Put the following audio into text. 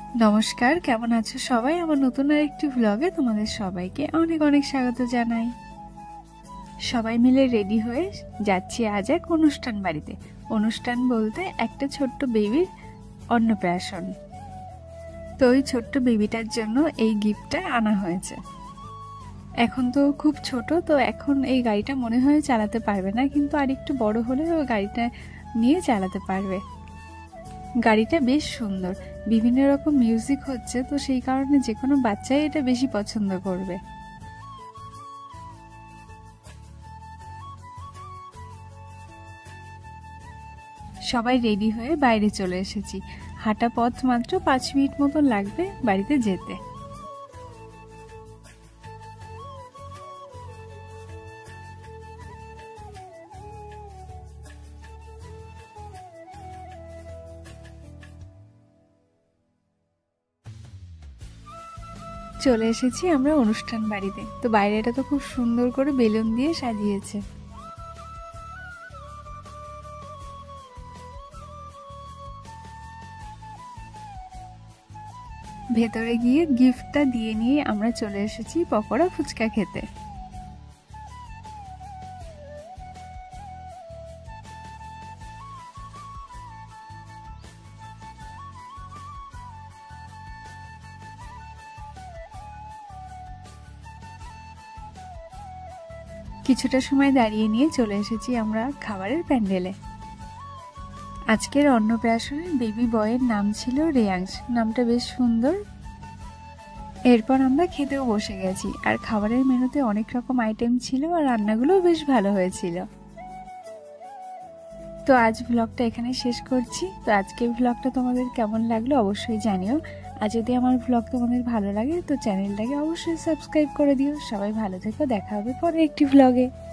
নমস্কার, কেমন আছো সবাই? আমার নতুন আরেকটি ভ্লগে তোমাদের সবাইকে অনেক অনেক স্বাগত জানাই। সবাই মিলে রেডি হয়ে যাচ্ছি আজ এক অনুষ্ঠান বাড়িতে। অনুষ্ঠান বলতে একটা ছোট্ট বেবির অন্নপ্রাশন। তো ওই ছোট্ট বেবিটার জন্য এই গিফটটা আনা হয়েছে। এখন তো খুব ছোট, তো এখন এই গাড়িটা মনে হয় চালাতে পারবে না, কিন্তু আর একটু বড় হলে ও গাড়িটা নিয়ে চালাতে পারবে। গাড়িটা বেশ সুন্দর, বিভিন্ন রকম মিউজিক হচ্ছে, তো সেই কারণে যে কোনো বাচ্চাই এটা বেশি পছন্দ করবে। সবাই রেডি হয়ে বাইরে চলে এসেছি। হাঁটা পথ মাত্র 5 মিনিট মতো লাগবে বাড়িতে যেতে। চলে এসেছি আমরা অনুষ্ঠান বাড়িতে। তো বাইরেটা তো খুব সুন্দর করে বেলুন দিয়ে সাজিয়েছে। ভেতরে গিয়ে গিফটটা দিয়ে নিয়ে আমরা চলে এসেছি পকোড়া ফুচকা খেতে। কিছুটা সময় দাঁড়িয়ে নিয়ে চলে এসেছি আমরা খাবারের প্যান্ডেলে। আজকের অন্নপ্রাশনের বেবি বয়ের নাম ছিল রেয়াংশ। নামটা বেশ সুন্দর। এরপর আমরা খেতেও বসে গেছি, আর খাবারের মেনুতে অনেক রকম আইটেম ছিল, আর রান্নাগুলোও বেশ ভালো হয়েছিল। তো আজ ব্লগটা এখানে শেষ করছি। তো আজকের ব্লগটা তোমাদের কেমন লাগলো অবশ্যই জানিও। আর যদি আমার ব্লগ তোমাদের ভালো লাগে তো চ্যানেলটাকে অবশ্যই সাবস্ক্রাইব করে দিও। সবাই ভালো থেকো, দেখা হবে পরে একটি ব্লগে।